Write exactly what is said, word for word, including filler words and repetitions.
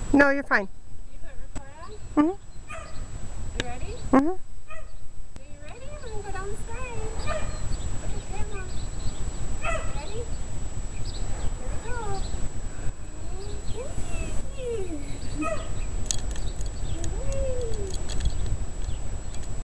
No, you're fine. You put record on? Mm-hmm. You ready? Mm-hmm.